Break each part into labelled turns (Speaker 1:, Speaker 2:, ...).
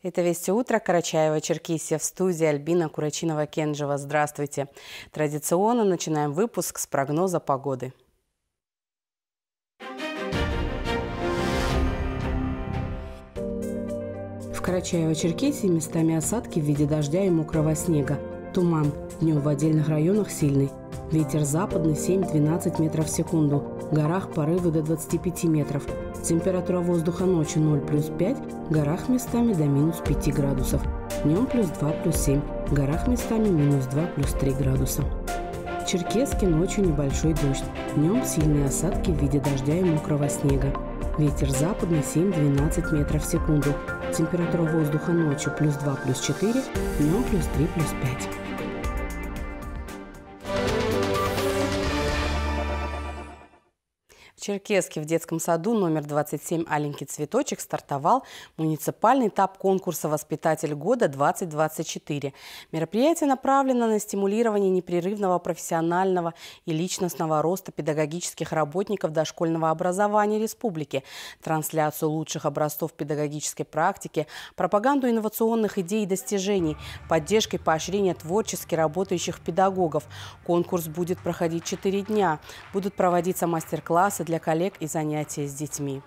Speaker 1: Это «Вести утро», Карачаево-Черкесия, в студии Альбина Курачинова-Кенжева. Здравствуйте. Традиционно начинаем выпуск с прогноза погоды. В Карачаево-Черкесии местами осадки в виде дождя и мокрого снега. Туман. Днем в отдельных районах сильный. Ветер западный 7-12 метров в секунду. В горах порывы до 25 метров. Температура воздуха ночью 0+5, в горах местами до -5 градусов. Днем +2, +7, в горах местами -2, +3 градуса. В Черкесске ночью небольшой дождь. Днем сильные осадки в виде дождя и мокрого снега. Ветер западный 7-12 метров в секунду. Температура воздуха ночью +2, +4, днем +3, +5. В Черкесске в детском саду номер 27 «Аленький цветочек» стартовал муниципальный этап конкурса «Воспитатель года-2024». Мероприятие направлено на стимулирование непрерывного профессионального и личностного роста педагогических работников дошкольного образования республики, трансляцию лучших образцов педагогической практики, пропаганду инновационных идей и достижений, поддержку и поощрение творчески работающих педагогов. Конкурс будет проходить 4 дня. Будут проводиться мастер-классы для коллег и занятия с детьми.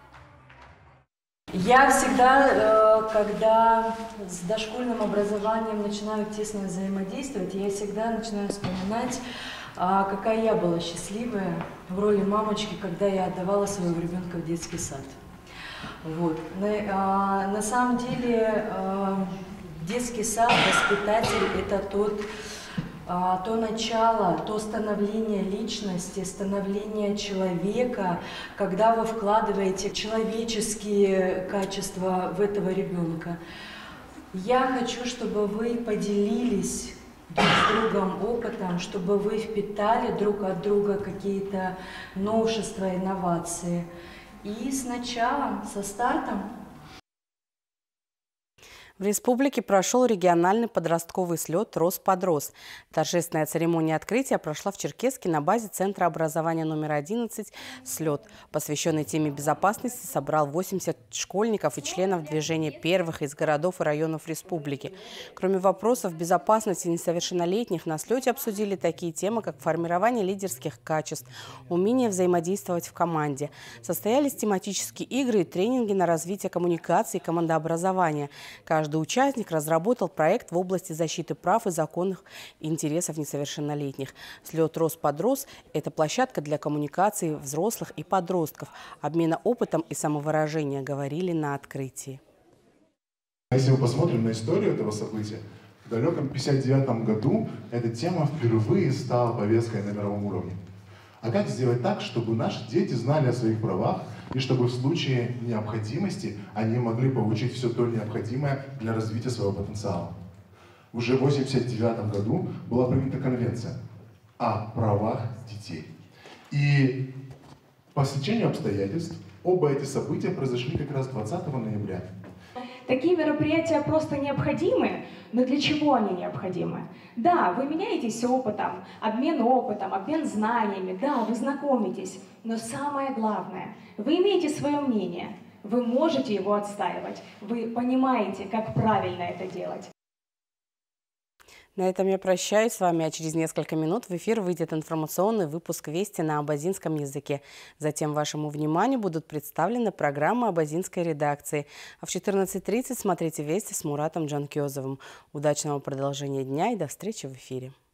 Speaker 2: Я всегда, когда с дошкольным образованием начинаю тесно взаимодействовать, я всегда начинаю вспоминать, какая я была счастливая в роли мамочки, когда я отдавала своего ребенка в детский сад. Вот. На самом деле детский сад, воспитатель – это то начало, то становление личности, становление человека, когда вы вкладываете человеческие качества в этого ребенка. Я хочу, чтобы вы поделились друг с другом опытом, чтобы вы впитали друг от друга какие-то новшества, инновации. И сначала, со стартом.
Speaker 1: В республике прошел региональный подростковый слет «Рос-подрос». Торжественная церемония открытия прошла в Черкесске на базе Центра образования номер 11 «Слет». Посвященный теме безопасности собрал 80 школьников и членов движения первых из городов и районов республики. Кроме вопросов безопасности несовершеннолетних, на слете обсудили такие темы, как формирование лидерских качеств, умение взаимодействовать в команде. Состоялись тематические игры и тренинги на развитие коммуникации и командообразования. Каждый участник разработал проект в области защиты прав и законных интересов несовершеннолетних. Слет «Рос-подрос» – это площадка для коммуникации взрослых и подростков, обмена опытом и самовыражения, говорили на открытии.
Speaker 3: Если мы посмотрим на историю этого события, в далеком 1959 году эта тема впервые стала повесткой на мировом уровне. А как сделать так, чтобы наши дети знали о своих правах, и чтобы в случае необходимости они могли получить все то необходимое для развития своего потенциала? Уже в 1989 году была принята конвенция о правах детей. И по стечению обстоятельств оба эти события произошли как раз 20 ноября.
Speaker 4: Такие мероприятия просто необходимы, но для чего они необходимы? Да, вы меняетесь опытом, обмен знаниями, да, вы знакомитесь, но самое главное, вы имеете свое мнение, вы можете его отстаивать, вы понимаете, как правильно это делать.
Speaker 1: На этом я прощаюсь с вами, а через несколько минут в эфир выйдет информационный выпуск «Вести» на абазинском языке. Затем вашему вниманию будут представлены программы абазинской редакции. А в 14:30 смотрите «Вести» с Муратом Джанкёзовым. Удачного продолжения дня и до встречи в эфире.